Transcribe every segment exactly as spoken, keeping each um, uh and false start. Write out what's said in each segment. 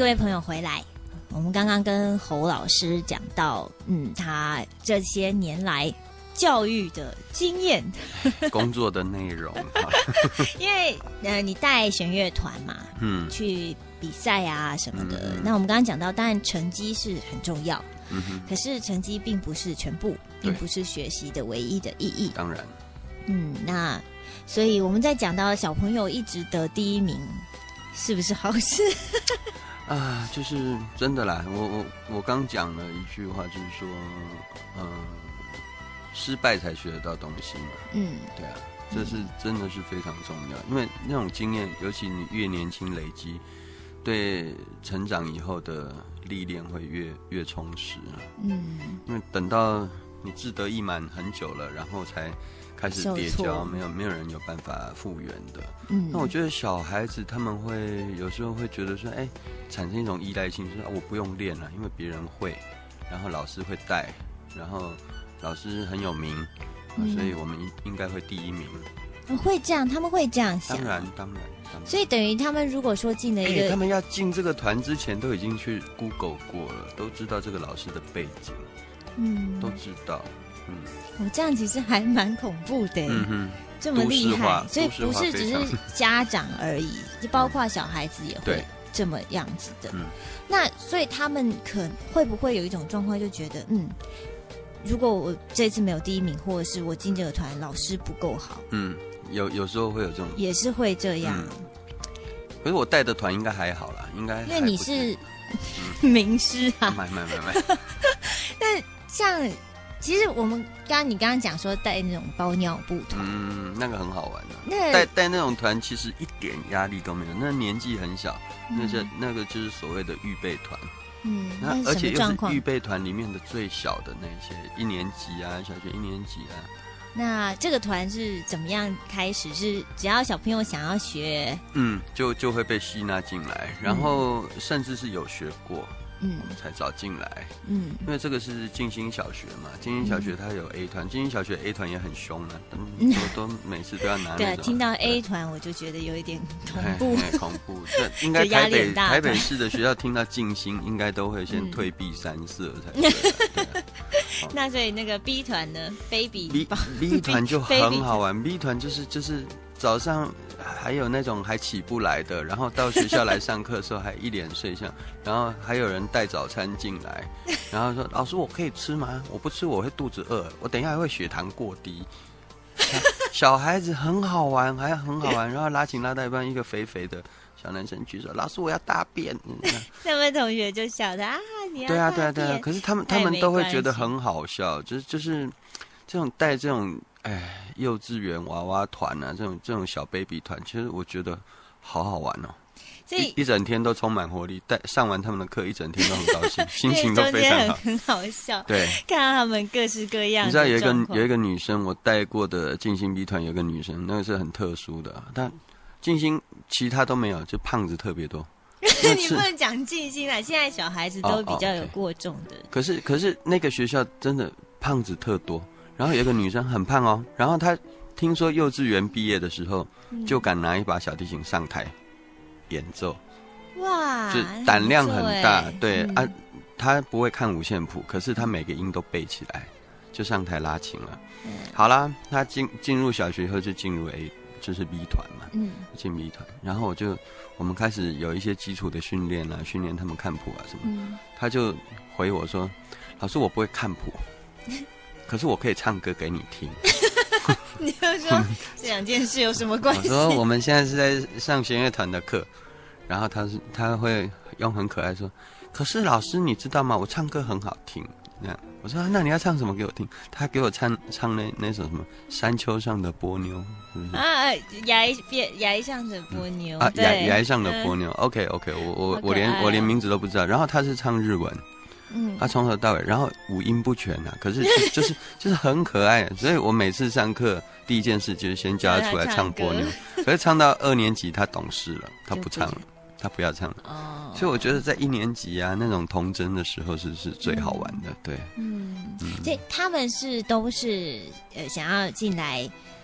各位朋友回来。我们刚刚跟侯老师讲到，嗯，他这些年来教育的经验， 工作的内容。 因为呃，你带弦乐团嘛， 嗯， 去比赛啊什么的。 嗯嗯那我们刚刚讲到，当然成绩是很重要， 嗯哼， 可是成绩并不是全部，并不是学习的唯一的意义。 当然， 嗯，那所以我们在讲到小朋友一直得第一名，是不是好事？ 啊，就是真的啦。我我我刚讲了一句话，就是说，嗯、呃，失败才学得到东西嘛。 嗯， 对啊，这是真的是非常重要，因为那种经验，尤其你越年轻累积，对成长以后的历练会越越充实啊。 嗯， 因为等到你志得意满很久了，然后才开始跌跤，没有没有人有办法复原的。嗯，那我觉得小孩子他们会有时候会觉得说，哎，产生一种依赖性，就是、啊、我不用练了，因为别人会，然后老师会带，然后老师很有名，嗯、所以我们应应该会第一名。 会这样，他们会这样想。 当然，当然，当然。 所以等于他们如果说进了一个、 欸，他们要进这个团之前都已经去 Google 过了，都知道这个老师的背景，嗯，都知道。嗯， 我、哦、这样其实还蛮恐怖的，嗯哼，这么厉害，所以不是只是家长而已，就包括小孩子也会这么样子的。嗯，那所以他们可会不会有一种状况，就觉得，嗯，如果我这次没有第一名，或者是我进这个团老师不够好， 嗯，有有时候会有这种， 也是会这样。嗯、 可是我带的团应该还好啦，应该因为你是、嗯、名师啊， 买买买买。 但像。其实我们刚刚你刚刚讲说带那种包尿布团， 嗯，那个很好玩的、啊。那带带那种团其实一点压力都没有，那年纪很小，嗯、那些那个就是所谓的预备团。嗯，那而且又是预备团里面的最小的那些一年级啊，小学一年级啊。 那这个团是怎么样开始？是只要小朋友想要学， 嗯，就就会被吸纳进来，然后甚至是有学过。嗯，我们才找进来。嗯，因为这个是静心小学嘛，静心小学它有 A 团，静心小学 A 团也很凶啊，都都每次都要拿那种。 对，听到 A 团我就觉得有一点恐怖， 恐怖。这应该台北台北市的学校听到静心，应该都会先退避三舍才对、啊。对啊那所以那个 B 团呢 ，Baby B B 团就很好玩 ，B 团就是就是早上。还有那种还起不来的，然后到学校来上课的时候还一脸睡相，然后还有人带早餐进来，然后说：“老师，我可以吃吗？我不吃我会肚子饿，我等一下会血糖过低。”小孩子很好玩，还很好玩，然后拉琴拉到一半，一个肥肥的小男生举手：“老师，我要大便。嗯” 他们同学就笑他啊，你要大便。 对啊，对啊，对啊。可是他们他们都会觉得很好笑，就是就是这种带这种。哎，幼稚园娃娃团啊，这种这种小 baby 团，其实我觉得好好玩哦。所以 一, 一整天都充满活力，带上完他们的课，一整天都很高兴，心情都非常好， 很好笑。 对， 看到他们各式各样的。 你知道有一个有一个女生，我带过的静心 B 团有一个女生，那个是很特殊的，但静心其他都没有，就胖子特别多。 你不能讲静心啦，现在小孩子都比较有过重的。 哦哦 okay、可是可是那个学校真的胖子特多。然后有一个女生很胖哦，然后她听说幼稚园毕业的时候，嗯、就敢拿一把小提琴上台演奏，哇，就胆量很大。对、嗯、啊，她不会看五线谱，可是她每个音都背起来，就上台拉琴了。嗯、好啦，她进进入小学以后就进入 A， 就是 B 团嘛，嗯，进 B 团。然后我就我们开始有一些基础的训练啊，训练他们看谱啊什么。嗯、她就回我说：“老师，我不会看谱。”可是我可以唱歌给你听。 你就说这两件事有什么关系？ 我说我们现在是在上弦乐团的课，然后他是他会用很可爱说，可是老师你知道吗？我唱歌很好听。这样我说那你要唱什么给我听？他给我唱唱那那首什么山丘上的波妞，是不是？ 啊，崖崖上的波妞、嗯、 啊，崖崖上的波妞。嗯、OK OK， 我我我连我连名字都不知道。然后他是唱日文。嗯，他从头到尾，然后五音不全啊，可是就就是就是很可爱，所以我每次上课第一件事就是先叫他出来唱波妞。可是唱到二年级，他懂事了，他不唱了，他不要唱了。哦，所以我觉得在一年级啊，那种童真的时候是是最好玩的，对。嗯， 嗯所以他们是都是呃想要进来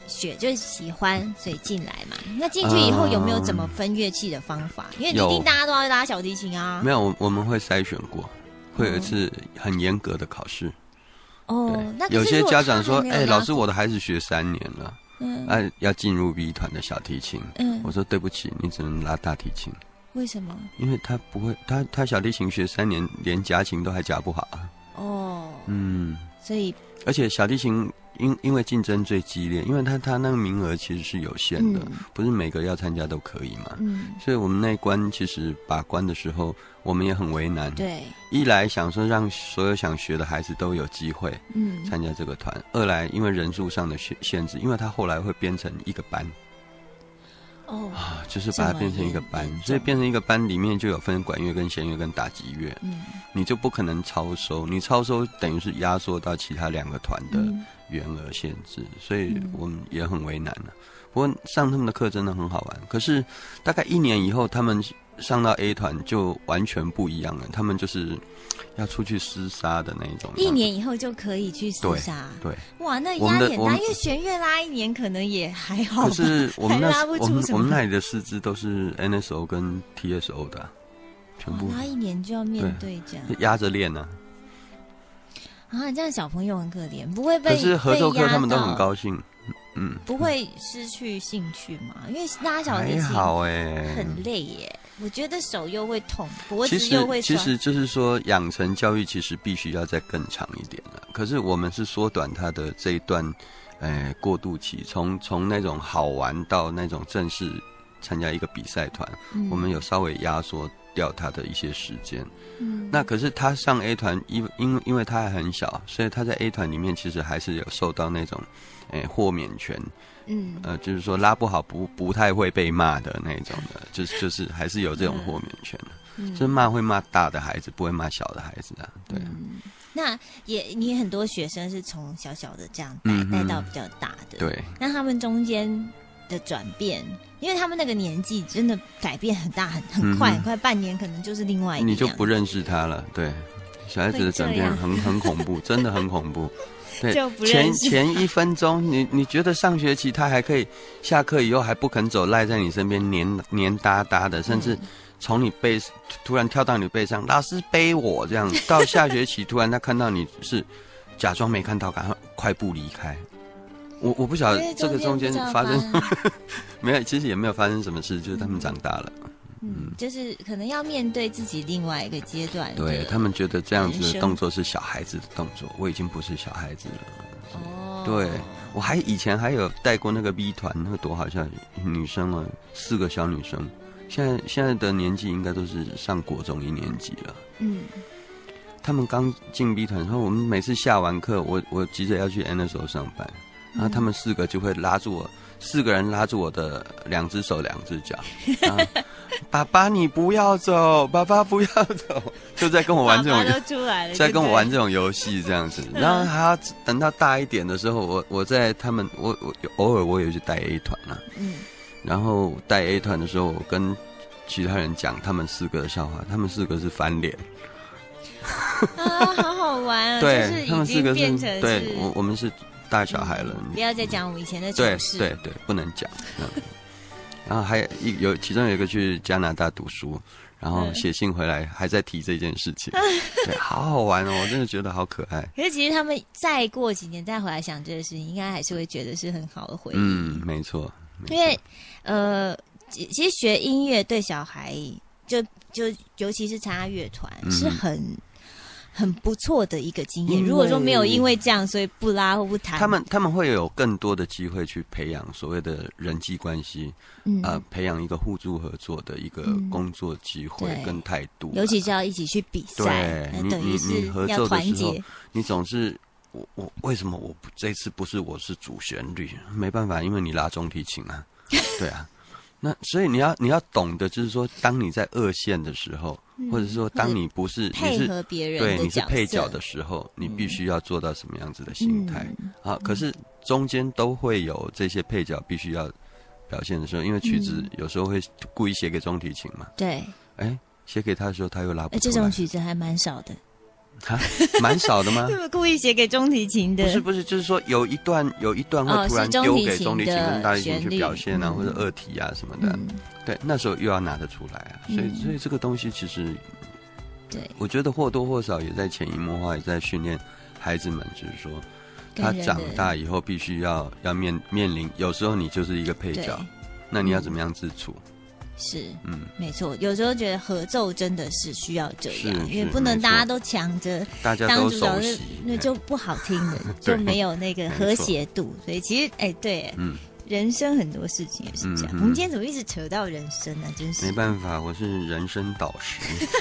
学就是喜欢，所以进来嘛。那进去以后有没有怎么分乐器的方法？因为一定大家都要拉小提琴啊。 没有，我我们会筛选过，会有一次很严格的考试。 哦，那有些家长说：“哎、欸，老师，我的孩子学三年了，嗯，啊，要进入 B 团的小提琴。”嗯，我说：“对不起，你只能拉大提琴。” 为什么？ 因为他不会，他他小提琴学三年，连夹琴都还夹不好啊。 哦， 嗯， 所以而且小提琴因因为竞争最激烈，因为他他那个名额其实是有限的，嗯、不是每个要参加都可以嘛。嗯，所以我们那一关其实把关的时候，我们也很为难。 对， 一来想说让所有想学的孩子都有机会，嗯，参加这个团；二来因为人数上的限限制，因为他后来会编成一个班。哦啊，就是把它变成一个班，所以变成一个班里面就有分管乐跟弦乐跟打击乐，嗯，你就不可能超收，你超收等于是压缩到其他两个团的员额限制，嗯、所以我们也很为难了、啊。不过上他们的课真的很好玩，可是大概一年以后，他们上到 A 团就完全不一样了，他们就是要出去厮杀的那种。 一年以后就可以去厮杀， 对， 哇，那压力很大，因为弦乐拉一年可能也还好吧， 可是我们那拉不出我们什么我们那里的师资都是 N S O 跟 T S O 的、啊，全部拉一年就要面对这样， 压着练呢、 啊。啊，这样小朋友很可怜，不会被可是合奏课他们都很高兴。嗯， 不会失去兴趣嘛？因为拉小提琴还好哎， 很累耶。我觉得手又会痛，脖子又会酸。其实就是说，养成教育其实必须要再更长一点了。可是我们是缩短它的这一段，呃，过渡期，从从那种好玩到那种正式参加一个比赛团，嗯、我们有稍微压缩掉他的一些时间。嗯，那可是他上 A 团，因因因为他还很小，所以他在 A 团里面其实还是有受到那种。诶、欸，豁免权，嗯，呃，就是说拉不好不不太会被骂的那种的，就是就是还是有这种豁免权的，嗯、就是骂会骂大的孩子，不会骂小的孩子的，对。 嗯、那也你很多学生是从小小的这样带、嗯、带到比较大的， 对。 那他们中间的转变，因为他们那个年纪真的改变很大，很很快，嗯、很快，半年可能就是另外一个样子， 你就不认识他了，对。小孩子的转变很很恐怖，真的很恐怖。对，前前一分钟，你你觉得上学期他还可以，下课以后还不肯走，赖在你身边黏黏哒哒的，甚至从你背突然跳到你背上，老师背我这样。到下学期突然他看到你是假装没看到，赶快快步离开。我我不晓得这个中间发生没有，其实也没有发生什么事，就是他们长大了。 嗯，就是可能要面对自己另外一个阶段， 对他们觉得这样子的动作是小孩子的动作，我已经不是小孩子了。哦，对，我还以前还有带过那个 B 团，那个多好像女生啊，四个小女生，现在现在的年纪应该都是上国中一年级了。嗯，他们刚进 B 团，然后我们每次下完课，我我急着要去 N S O 上班，然后他们四个就会拉住我，四个人拉住我的两只手两只脚。爸爸，你不要走！爸爸不要走！就在跟我玩这种， 爸爸都出来了， 在跟我玩这种游戏这样子。然后还要等到大一点的时候，我我在他们，我我偶尔我也去带 A 团啊。嗯。然后带 A 团的时候，我跟其他人讲他们四个的笑话，他们四个是翻脸。 啊，好好玩啊！ 对， 就是他们四个是， 对我我们是大小孩了。 嗯、不要再讲我们以前的糗事。 对对对，不能讲。然后还有一有其中有一个去加拿大读书，然后写信回来还在提这件事情，对，好好玩哦，我真的觉得好可爱。 可是其实他们再过几年再回来想这个事情，应该还是会觉得是很好的回忆。 嗯，没错。没错因为呃，其实学音乐对小孩就就尤其是参加乐团、嗯、是很。很不错的一个经验。如果说没有因为这样，所以不拉或不弹， 他们他们会有更多的机会去培养所谓的人际关系，嗯，呃，培养一个互助合作的一个工作机会跟态度、 嗯。尤其是要一起去比赛， 对， 等于是要团结。 你总是我我为什么我这次不是我是主旋律？没办法，因为你拉中提琴啊，对啊。那所以你要你要懂得，就是说，当你在二线的时候，嗯、或者说当你不是配合别人对你是配角的时候，你必须要做到什么样子的心态、嗯、啊？可是中间都会有这些配角必须要表现的时候，因为曲子有时候会故意写给中提琴嘛。 对， 哎，写给他的时候他又拉不出来。 这种曲子还蛮少的。 啊，蛮少的吗？ 是不是故意写给中提琴的？ 不是不是，就是说有一段有一段会突然丢给中提琴跟大提琴去表现啊，或者二提啊什么的。嗯、对，那时候又要拿得出来啊，所以、嗯、所以这个东西其实， 对， 我觉得或多或少也在潜移默化，也在训练孩子们，就是说他长大以后必须要要面面临，有时候你就是一个配角，那你要怎么样自处？ 是，嗯，没错。有时候觉得合奏真的是需要这样，因为不能大家都抢着当主角，那就不好听了，就没有那个和谐度。所以其实，哎、欸，对，嗯，人生很多事情也是这样。嗯、我们今天怎么一直扯到人生呢、啊？真是没办法，我是人生导师。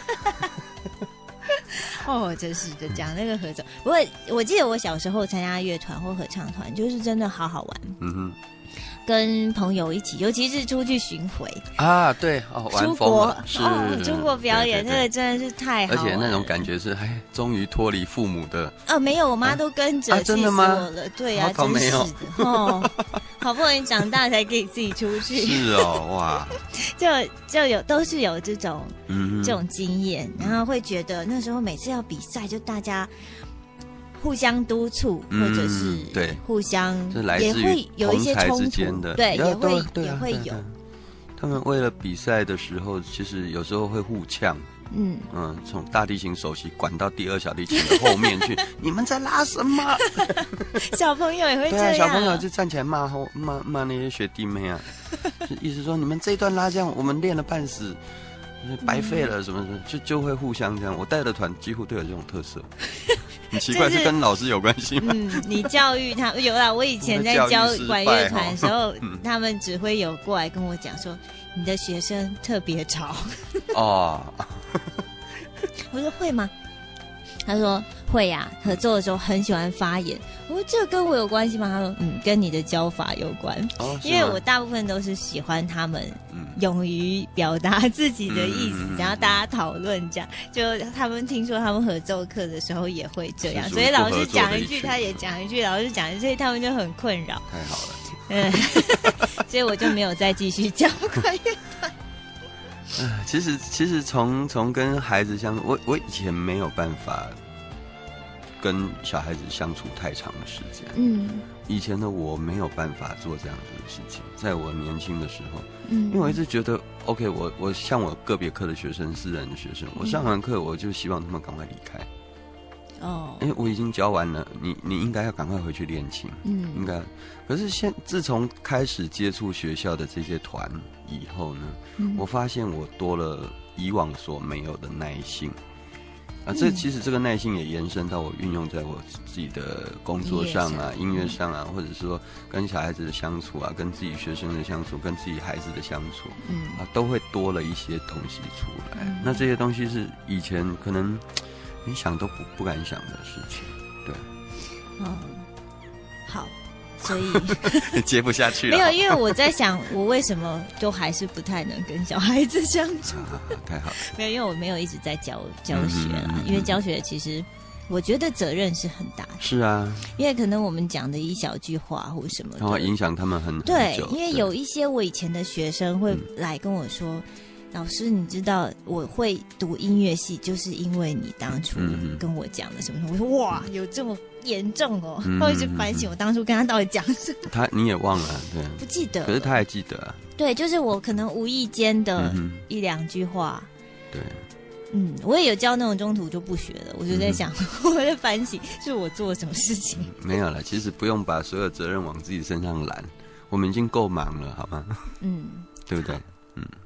哦，真是的，讲那个合奏。不过我记得我小时候参加乐团或合唱团，就是真的好好玩。嗯哼。跟朋友一起，尤其是出去巡回啊，对哦，玩疯了，是哦，出国表演，那个真的是太好了， 而且那种感觉是，哎，终于脱离父母的。 哦，没有，我妈都跟着， 啊，真的吗？ 对呀，真是的哦，好不容易长大才可以自己出去。 是哦，哇， 就就有都是有这种嗯这种经验，然后会觉得那时候每次要比赛，就大家。互相督促，或者是对互相也会有一些冲突，对，也会也会有。 他们为了比赛的时候，其实有时候会互呛，嗯嗯，从大提琴首席管到第二小提琴的后面去，你们在拉什么？ 小朋友也会这样， 对啊，小朋友就站起来骂后骂骂那些学弟妹啊，意思说你们这一段拉这样，我们练了半死。白费了什么什么，就就会互相这样。我带的团几乎都有这种特色，很奇怪，是跟老师有关系吗？ 嗯，你教育他有啦。我以前在教管乐团的时候，他们指挥有过来跟我讲说，你的学生特别吵。哦，我说会吗？他说会呀、啊，合作的时候很喜欢发言。我说这跟我有关系吗？他说嗯，跟你的教法有关。哦，因为我大部分都是喜欢他们勇于表达自己的意思，嗯、然后大家讨论这样。就他们听说他们合奏课的时候也会这样，所以老师讲一句他也讲一句，老师讲一句，所以他们就很困扰。 太好了， 嗯，所以我就没有再继续教管乐团。 呃，其实其实从从跟孩子相处，我我以前没有办法跟小孩子相处太长的时间。嗯，以前的我没有办法做这样子的事情，在我年轻的时候，嗯，因为我一直觉得 ，OK， 我我像我个别课的学生、私人的学生，我上完课我就希望他们赶快离开。哦，因为我已经教完了，你你应该要赶快回去练琴。嗯，应该。可是现自从开始接触学校的这些团以后呢，嗯、我发现我多了以往所没有的耐性。啊，这其实这个耐性也延伸到我运用在我自己的工作上啊、音乐上啊，或者说跟小孩子的相处啊、跟自己学生的相处、跟自己孩子的相处，嗯啊，都会多了一些东西出来。嗯、那这些东西是以前可能你想都不不敢想的事情，对。 哦，好。所以接不下去了。 没有，因为我在想，我为什么就还是不太能跟小孩子相处？ 啊、太好了。 没有，因为我没有一直在教教学啦、嗯嗯嗯、因为教学其实我觉得责任是很大的。 是啊， 因为可能我们讲的一小句话或什么， 然后影响他们很对很久。 因为有一些我以前的学生会来跟我说。嗯老师，你知道我会读音乐系，就是因为你当初跟我讲的什么？我说哇，有这么严重哦！嗯、我一直反省我当初跟他到底讲什么。 他你也忘了，对， 不记得。 可是他还记得啊。 对，就是我可能无意间的一两句话。 对。 嗯，我也有教那种中途就不学了，我就在想，嗯、我在反省，是我做了什么事情？ 没有了，其实不用把所有责任往自己身上揽，我们已经够忙了，好吗？嗯，对不对？嗯。